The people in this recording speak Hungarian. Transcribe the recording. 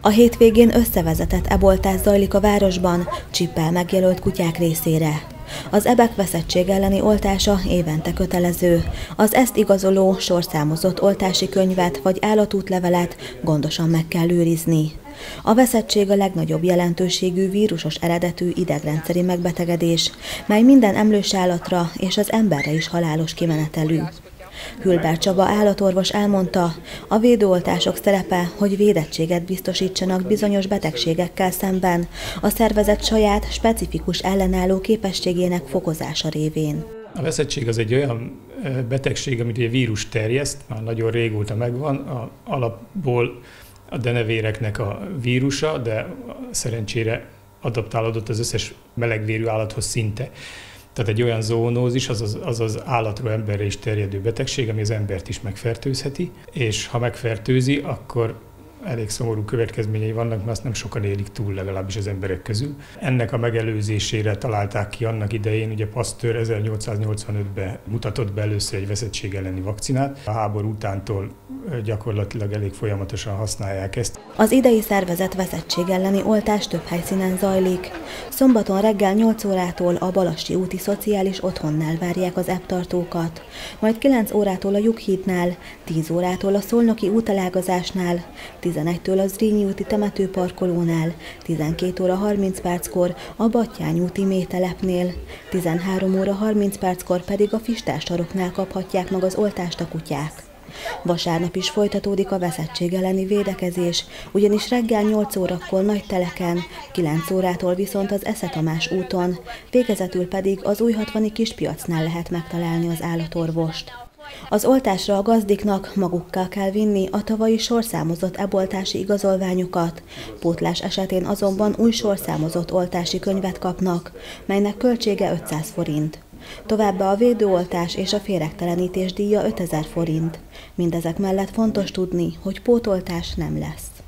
A hétvégén összevezetett eboltás zajlik a városban, csippel megjelölt kutyák részére. Az ebek veszettség elleni oltása évente kötelező. Az ezt igazoló, sorszámozott oltási könyvet vagy állatútlevelet gondosan meg kell őrizni. A veszettség a legnagyobb jelentőségű vírusos eredetű idegrendszeri megbetegedés, mely minden emlős állatra és az emberre is halálos kimenetelű. Hülber Csaba állatorvos elmondta, a védőoltások szerepe, hogy védettséget biztosítsanak bizonyos betegségekkel szemben, a szervezet saját, specifikus ellenálló képességének fokozása révén. A veszettség az egy olyan betegség, amit a vírus terjeszt, már nagyon régóta megvan, alapból a denevéreknek a vírusa, de szerencsére adaptálódott az összes melegvérű állathoz szinte. Tehát egy olyan zoonózis, az állatról emberre is terjedő betegség, ami az embert is megfertőzheti, és ha megfertőzi, akkor elég szomorú következményei vannak, mert azt nem sokan élik túl, legalábbis az emberek közül. Ennek a megelőzésére találták ki annak idején, ugye Pasteur 1885-ben mutatott be először egy veszettség elleni vakcinát. A háború utántól gyakorlatilag elég folyamatosan használják ezt. Az idei szervezett veszettség elleni oltás több helyszínen zajlik. Szombaton reggel 8 órától a Balassi úti szociális otthonnál várják az ebbtartókat, majd 9 órától a Jughídnál, 10 órától a Szolnoki útelágazásnál, 11-től a Zrínyi úti temetőparkolónál, 12 óra 30 perckor a Batthyány úti mélytelepnél, 13 óra 30 perckor pedig a Fistás saroknál kaphatják meg az oltást a kutyák. Vasárnap is folytatódik a veszettség elleni védekezés, ugyanis reggel 8 órakor Nagyteleken, 9 órától viszont az Esze Tamás úton, végezetül pedig az Újhatvani Kispiacnál lehet megtalálni az állatorvost. Az oltásra a gazdiknak magukkal kell vinni a tavalyi sorszámozott eboltási igazolványokat, pótlás esetén azonban új sorszámozott oltási könyvet kapnak, melynek költsége 500 forint. Továbbá a védőoltás és a féregtelenítés díja 5000 forint. Mindezek mellett fontos tudni, hogy pótoltás nem lesz.